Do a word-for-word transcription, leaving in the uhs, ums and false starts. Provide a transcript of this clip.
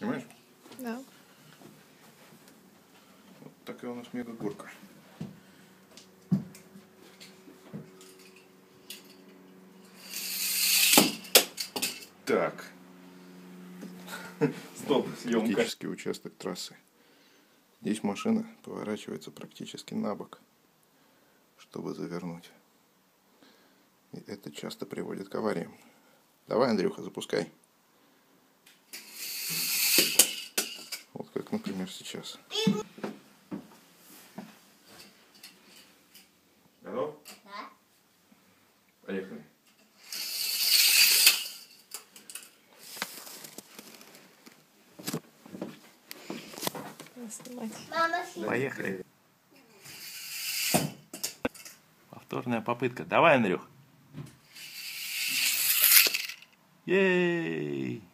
Понимаешь? Да. Вот такая у нас мега-горка. Так. Стоп, съемка. Критический участок трассы. Здесь машина поворачивается практически на бок, чтобы завернуть. И это часто приводит к авариям. Давай, Андрюха, запускай. Вот как, например, сейчас. Готов? Да. Поехали. Снимать. Мама, снимай. Поехали. Повторная попытка. Давай, Андрюх. Ей!